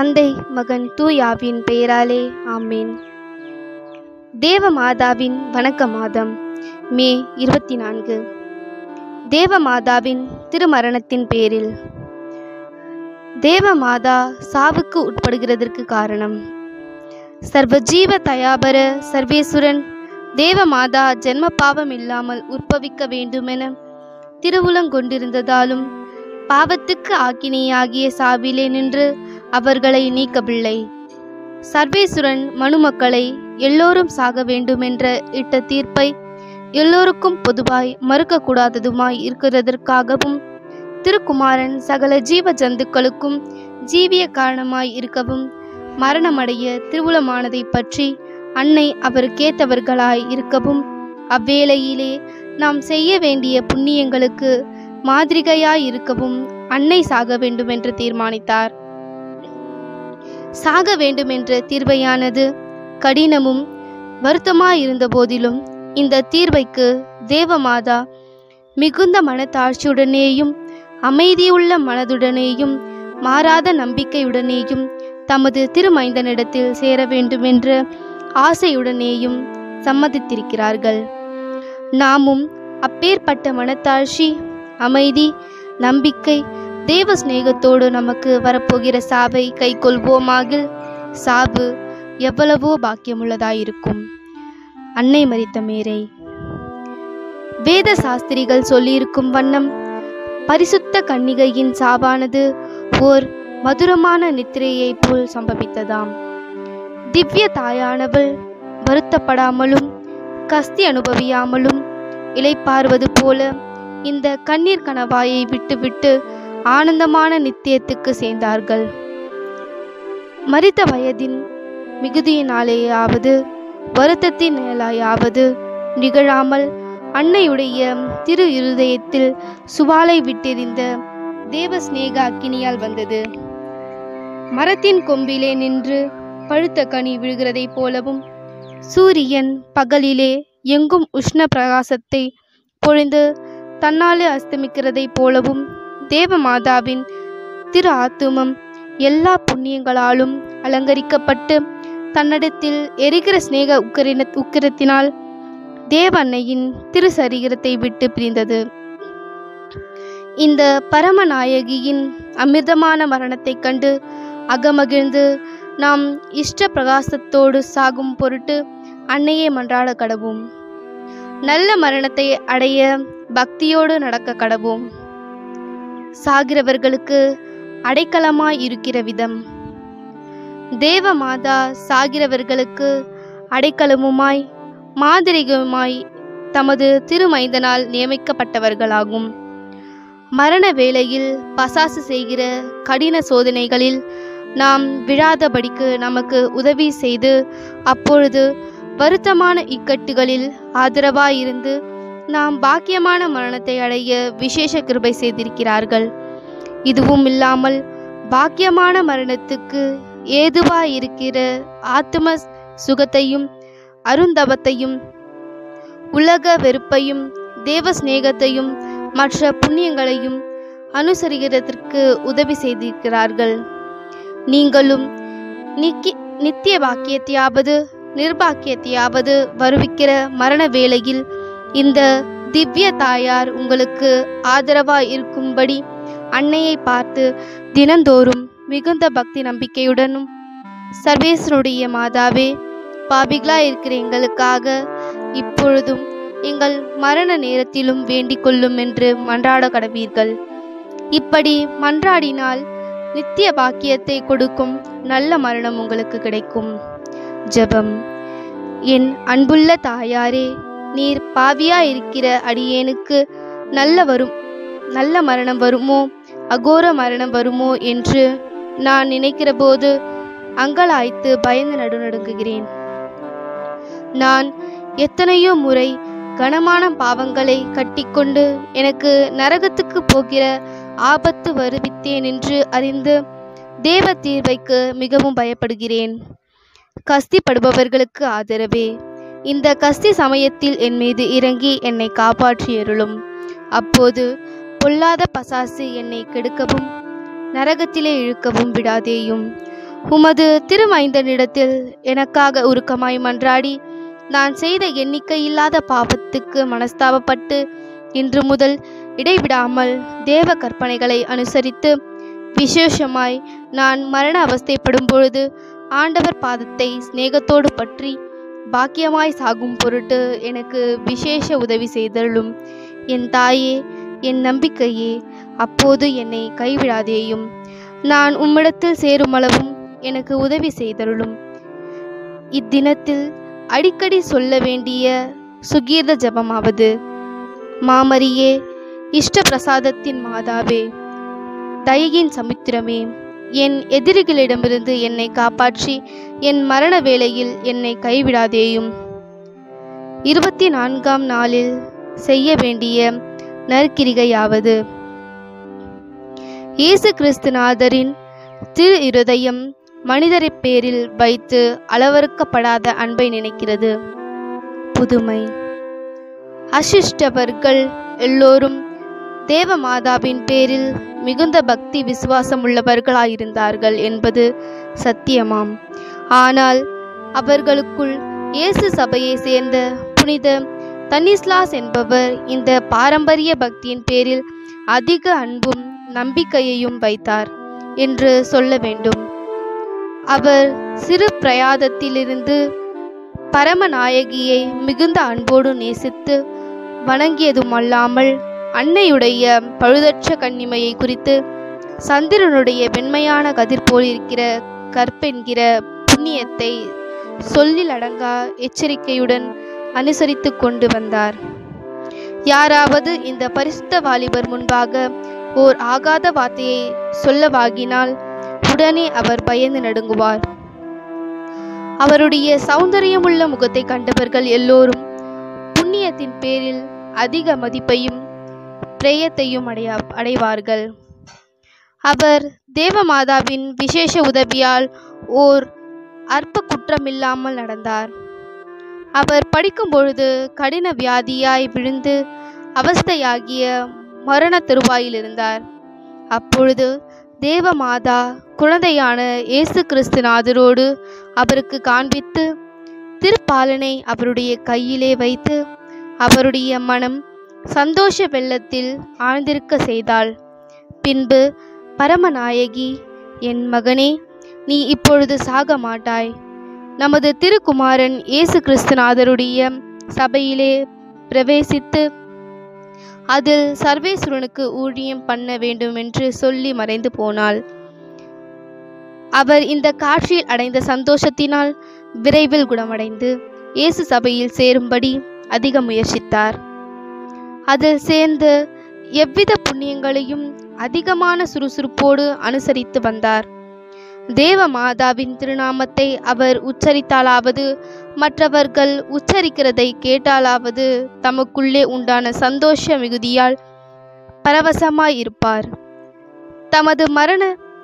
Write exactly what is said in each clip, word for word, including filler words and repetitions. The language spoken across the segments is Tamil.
தந்தை மகன் தூயாவின் பெயராலே ஆமேன். தேவ மாதாவின் வணக்க மாதம் மே இருபத்தி நான்கு. தேவ மாதாவின் திருமரணத்தின் பேரில் தேவ மாதா சாவுக்கு உட்படுகிறதற்கு காரணம். சர்வஜீவ தயாபர சர்வேசுரன் தேவ மாதா ஜென்ம பாவம் இல்லாமல் உற்பவிக்க வேண்டுமென திருவுளங்கொண்டிருந்ததாலும் பாவத்துக்கு ஆக்கினையாகிய சாவிலே நின்று அவர்களை நீக்கவில்லை. சர்வேசுரன் மனுமக்களை எல்லோரும் சாக வேண்டுமென்ற இட்ட தீர்ப்பை எல்லோருக்கும் பொதுவாய் மறுக்கக்கூடாததுமாய் இருக்கிறதற்காகவும் திருக்குமாரன் சகல ஜீவ ஜந்துக்களுக்கும் ஜீவிய காரணமாய் இருக்கவும் மரணமடைய திருவுளமானதை பற்றி அன்னை அவருக்கேத்தவர்களாய் இருக்கவும் அவ்வேளையிலே நாம் செய்ய வேண்டிய புண்ணியங்களுக்கு மாதிரிகையாய் இருக்கவும் அன்னை சாக வேண்டுமென்று தீர்மானித்தார். சாக வேண்டுமென்ற தீர்வையானது கடினமும் வருத்தமாயிருந்த போதிலும் இந்த தீர்வைக்கு தேவமாதா மிகுந்த மனத்தாட்சியுடனேயும் அமைதியுள்ள மனதுடனேயும் மாறாத நம்பிக்கையுடனேயும் தமது திருமைந்தனிடத்தில் சேர வேண்டுமென்ற ஆசையுடனேயும் சம்மதித்திருக்கிறார்கள். நாமும் அப்பேற்பட்ட மனத்தாட்சி, அமைதி, நம்பிக்கை, தேவ சிநேகத்தோடு நமக்கு வரப்போகிற சாவை கை கொள்வோமாகில் சாவு எவ்வளவோ பாக்கியமுள்ளதாயிருக்கும். அன்னை மரித்த மேரை. வேத சாஸ்திரிகள் சொல்லியிருக்கும் வண்ணம் பரிசுத்த கன்னிகையின் சாவானது ஓர் மதுரமான நித்திரையை போல் சம்பவித்ததாம். திவ்ய தாயானவள் வருத்தப்படாமலும் கஸ்தி அனுபவியாமலும் இளைப்பாறுவது போல இந்த கண்ணீர் கணவாயை விட்டுவிட்டு ஆனந்தமான நித்தியத்துக்கு சேர்ந்தார்கள். மரித்த வயதின் மிகுதியினாலேயாவது வருத்தத்தினாலேயாவது நிகழாமல் அன்னையுடைய திரு இருதயத்தில் சுவாலை விட்டிருந்த தேவ சிநேக அக்கினியால் வந்தது. மரத்தின் கொம்பிலே நின்று பழுத்த கனி விழுகிறதை போலவும் சூரியன் பகலிலே எங்கும் உஷ்ண பிரகாசத்தை பொழிந்து தன்னாலே அஸ்தமிக்கிறதை போலவும் தேவ மாதாவின் திரு ஆத்துமம் எல்லா புண்ணியங்களாலும் அலங்கரிக்கப்பட்டு தன்னிடத்தில் எரிகிற சிநேக உக்கரின உக்கிரத்தினால் தேவ அன்னையின் திரு சரீரத்தை விட்டு பிரிந்தது. இந்த பரமநாயகியின் அமிர்தமான மரணத்தை கண்டு அகமகிழ்ந்து நாம் இஷ்ட பிரகாசத்தோடு சாகும் பொருட்டு அன்னையை மன்றாட கடவோம். நல்ல மரணத்தை அடைய பக்தியோடு நடக்க கடவோம். சாகிறவர்களுக்கு அடைக்கலமாய் இருக்கிற விதம். தேவ மாதா சாகிறவர்களுக்கு அடைக்கலமுமாய் மாதிரிகமாய் தமது திருமைந்தனால் நியமிக்கப்பட்டவர்களாகும். மரண வேளையில் பசாசு செய்கிற கடின சோதனைகளில் நாம் விழாதபடிக்கு நமக்கு உதவி செய்து அப்பொழுது வருத்தமான இக்கட்டுகளில் ஆதரவாயிருந்து நாம் பாக்கியமான மரணத்தை அடைய விசேஷ கிருபை செய்திருக்கிறார்கள். இதுவும் இல்லாமல் பாக்கியமான மரணத்துக்கு ஏதுவாயிருக்கிற ஆத்ம சுகத்தையும் அருந்தவத்தையும் உலக வெறுப்பையும் தேவ சிநேகத்தையும் மற்ற புண்ணியங்களையும் அனுசரிக்கிறதற்கு உதவி செய்திருக்கிறார்கள். நீங்களும் நிக்கி நித்திய பாக்கியத்தையாவது நிர்பாக்கியத்தையாவது வருவிக்கிற மரண வேளையில் இந்த திவ்ய தாயார் உங்களுக்கு ஆதரவாய் இருக்கும்படி அன்னையை பார்த்து தினந்தோறும் மிகுந்த பக்தி நம்பிக்கையுடனும் சர்வேஸ்வருடைய மாதாவே, பாபிகளாய் இருக்கிற எங்களுக்காக இப்பொழுதும் எங்கள் மரண நேரத்திலும் வேண்டிக் கொள்ளும் என்று மன்றாட கடவீர்கள். இப்படி மன்றாடினால் நித்திய பாக்கியத்தை கொடுக்கும் நல்ல மரணம் உங்களுக்கு கிடைக்கும். ஜெபம். என் அன்புள்ள தாயாரே, நீர் பாவியா இருக்கிற அடியேனுக்கு நல்ல வரும் நல்ல மரணம் வருமோ அகோர மரணம் வருமோ என்று நான் நினைக்கிற போது அங்கலாய்த்து பயந்து நடுநடுங்குகிறேன். நான் எத்தனையோ முறை கனமான பாவங்களை கட்டிக்கொண்டு எனக்கு நரகத்துக்கு போகிற ஆபத்து வருவித்தேன் என்று அறிந்து தேவ தீர்வைக்கு மிகவும் பயப்படுகிறேன். கஸ்திப்படுபவர்களுக்கு ஆதரவே, இந்த கஸ்தி சமயத்தில் என் மீது இறங்கி என்னை காப்பாற்றியருளும். அப்போது பொல்லாத பசாசு என்னை கெடுக்கவும் நரகத்திலே இழுக்கவும் விடாதேயும். உமது திருமைந்தனிடத்தில் எனக்காக உருக்கமாய் மன்றாடி நான் செய்த எண்ணிக்கையில்லாத பாவத்துக்கு மனஸ்தாபப்பட்டு இன்று முதல் இடைவிடாமல் தேவ கற்பனைகளை அனுசரித்து விசேஷமாய் நான் மரண அவஸ்தைப்படும் பொழுது ஆண்டவர் பாதத்தை சிநேகத்தோடு பற்றி பாக்கியமாய் சாகும் பொருட்டு எனக்கு விசேஷ உதவி செய்தருளும். என் தாயே, என் நம்பிக்கையே, அப்போது என்னை கைவிடாதேயும். நான் உம்மிடத்தில் சேருமளவும் எனக்கு உதவி செய்தருளும். இத்தினத்தில் அடிக்கடி சொல்ல வேண்டிய சுகீர்த ஜபமாவது: மாமரியே, இஷ்ட பிரசாதத்தின் மாதாவே, தயையின் சமுத்திரமே, என் எதிரிகளிடமிருந்து என்னை காப்பாற்றி என் மரண வேளையில் என்னை கைவிடாதேயும். இருபத்தி நான்காம் நாளில் செய்ய வேண்டிய நற்கிரிகையாவது: இயேசு கிறிஸ்துநாதரின் திரு இருதயம் மனிதரை பேரில் வைத்து அளவறுக்கப்படாத அன்பை நினைக்கிறது. புதுமை: அசிஷ்டவர்கள் எல்லோரும் தேவ மாதாவின் பேரில் மிகுந்த பக்தி விசுவாசம் உள்ளவர்களாயிருந்தார்கள் என்பது சத்தியமாம். ஆனால் அவர்களுக்குள் இயேசு சபையை சேர்ந்த புனித தனிஸ்லாஸ் என்பவர் இந்த பாரம்பரிய பக்தியின் பேரில் அதிக அன்பும் நம்பிக்கையையும் வைத்தார் என்று சொல்ல வேண்டும். அவர் சிறு பிரயாதத்திலிருந்து பரமநாயகியை மிகுந்த அன்போடு நேசித்து வணங்கியதுமல்லாமல் அன்னையுடைய பழுதற்ற கன்னிமையை குறித்து சந்திரனுடைய வெண்மையான கதிர் போல் இருக்கிற கற்பென்கிற புண்ணியத்தை சொல்லில் அடங்கா எச்சரிக்கையுடன் அனுசரித்து கொண்டு வந்தார். யாராவது இந்த பரிசுத்த வாலிபர் முன்பாக ஓர் ஆகாத வார்த்தையை சொல்லவாகினால் உடனே அவர் பயந்து நடுங்குவார். அவருடைய சௌந்தரியமுள்ள முகத்தை கண்டவர்கள் எல்லோரும் புண்ணியத்தின் பேரில் அதிக மதிப்பையும் பிரேயத்தையும் அடைய அடைவார்கள். அவர் தேவமாதாவின் விசேஷ உதவியால் ஓர் அற்ப குற்றமில்லாமல் நடந்தார். அவர் படிக்கும் பொழுது கடின வியாதியாய் விழுந்து அவஸ்தையாகிய மரண தருவாயில் இருந்தார். அப்பொழுது தேவமாதா குழந்தையான இயேசு கிறிஸ்துநாதரோடு அவருக்கு காண்பித்து திருப்பாலனை அவருடைய கையிலே வைத்து அவருடைய மனம் சந்தோஷ வெள்ளத்தில் ஆழ்ந்திருக்க செய்தாள். பின்பு பரமநாயகி, என் மகனே, நீ இப்பொழுது சாக மாட்டாய். நமது திருக்குமாரன் இயேசு கிறிஸ்துநாதருடைய சபையிலே பிரவேசித்து அதில் சர்வேஸ்வரனுக்கு ஊழியம் பண்ண வேண்டும் என்று சொல்லி மறைந்து போனாள். அவர் இந்த காட்சியில் அடைந்த சந்தோஷத்தினால் விரைவில் குணமடைந்து இயேசு சபையில் சேரும்படி அதிக முயற்சித்தார். அதில் சேர்ந்து எவ்வித புண்ணியங்களையும் அதிகமான சுறுசுறுப்போடு அனுசரித்து வந்தார். தேவ மாதாவின் திருநாமத்தை அவர் உச்சரித்தாலாவது மற்றவர்கள் உச்சரிக்கிறதை கேட்டாலாவது தமக்குள்ளே உண்டான சந்தோஷ மிகுதியால் பரவசமாய் இருப்பார். தமது மரண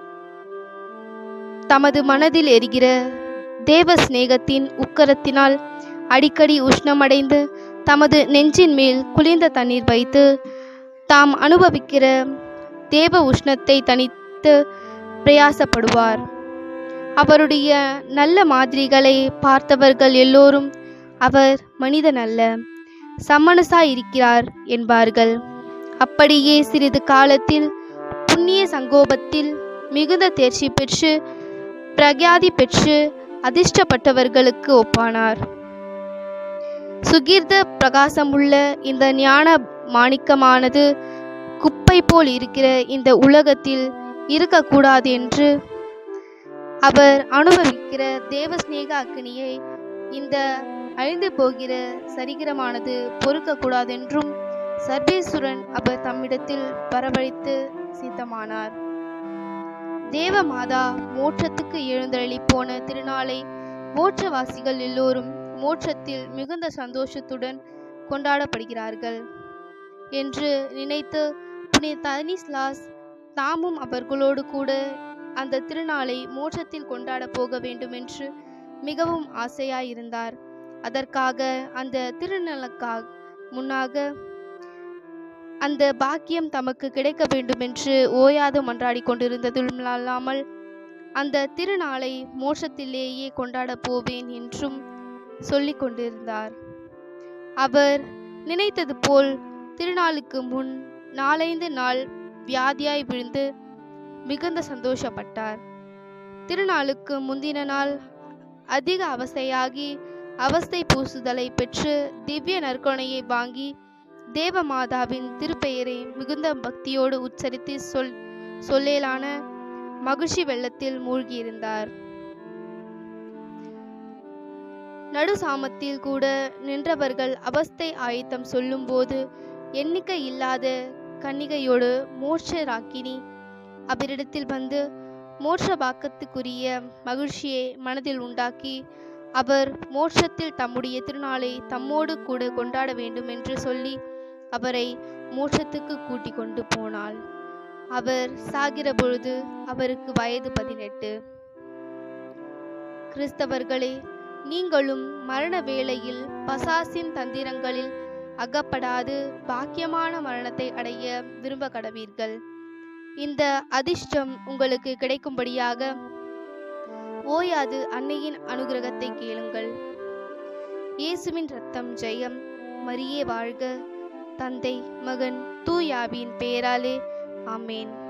தமது மனதில் எரிகிற தேவ சிநேகத்தின் உக்கரத்தினால் அடிக்கடி உஷ்ணமடைந்து தமது நெஞ்சின் மேல் குளிர்ந்த தண்ணீர் வைத்து தாம் அனுபவிக்கிற தேவ உஷ்ணத்தை தணித்து பிரயாசப்படுவார். அவருடைய நல்ல மாதிரிகளை பார்த்தவர்கள் எல்லோரும் அவர் மனிதன் அல்ல, சம்மனசாய் இருக்கிறார் என்பார்கள். அப்படியே சிறிது காலத்தில் புண்ணிய சங்கோபத்தில் மிகுந்த தேர்ச்சி பெற்று பிரக்யாதி பெற்று அதிர்ஷ்டப்பட்டவர்களுக்கு ஒப்பானார். சுகீர்த்த பிரகாசமுள்ள இந்த ஞான மாணிக்கமானது குப்பை போல் இருக்கிற இந்த உலகத்தில் இருக்கக்கூடாது என்று அவர் அனுபவிக்கிற தேவஸ்நேக அக்னியை இந்த அழிந்து போகிற சரீரமானது பொறுக்கக்கூடாதென்றும் சர்வேஸ்வரன் அவர் தம்மிடத்தில் வரவழைத்து சித்தமானார். தேவ மாதா மோட்சத்துக்கு எழுந்தருளி போன திருநாளை மோட்சவாசிகள் எல்லோரும் மோட்சத்தில் மிகுந்த சந்தோஷத்துடன் கொண்டாடப்படுகிறார்கள் என்று நினைத்து புனித தனிஸ்லாஸ் தாமும் அவர்களோடு கூட அந்த திருநாளை மோட்சத்தில் கொண்டாட போக வேண்டும் என்று மிகவும் ஆசையாயிருந்தார். அதற்காக அந்த திருநாளுக்காக முன்னாக அந்த பாக்கியம் தமக்கு கிடைக்க வேண்டும் என்று ஓயாது மன்றாடி கொண்டிருந்ததும் அல்லாமல் அந்த திருநாளை மோட்சத்திலேயே கொண்டாடப் போவேன் என்றும் சொல்லிக் கொண்டிருந்தார். அவர் நினைத்தது போல் திருநாளுக்கு முன் நாலைந்து நாள் வியாதியாய் விழுந்து மிகுந்த சந்தோஷப்பட்டார். திருநாளுக்கு முந்தின நாள் அதிக அவஸ்தையாகி அவஸ்தை பூசுதலை பெற்று திவ்ய நற்கொணையை வாங்கி தேவமாதாவின் திருப்பெயரை மிகுந்த பக்தியோடு உச்சரித்து சொல் சொல்லேலான மகிழ்ச்சி வெள்ளத்தில் மூழ்கியிருந்தார். நடு சாமத்தில் கூட நின்றவர்கள் அவஸ்தை ஆயத்தம் சொல்லும் போது எண்ணிக்கை இல்லாத கன்னிகையோடு மோட்ச ராக்கினி அவரிடத்தில் வந்து மோட்ச பாக்கத்துக்குரிய மகிழ்ச்சியை மனதில் உண்டாக்கி அவர் மோட்சத்தில் தம்முடைய திருநாளை தம்மோடு கூட கொண்டாட வேண்டும் என்று சொல்லி அவரை மோட்சத்துக்கு கூட்டிக் கொண்டு போனாள். அவர் சாகிற பொழுது அவருக்கு வயது பதினெட்டு. கிறிஸ்தவர்களே, நீங்களும் மரண வேளையில் பசாசின் தந்திரங்களில் அகப்படாது பாக்கியமான மரணத்தை அடைய விரும்ப கடவீர்கள். இந்த அதிர்ஷ்டம் உங்களுக்கு கிடைக்கும்படியாக ஓயாது அன்னையின் அனுகிரகத்தை கேளுங்கள். இயேசுவின் இரத்தம் ஜெயம். மரியே வாழ்க. தந்தை, மகன், தூயாவின் பெயராலே ஆமேன்.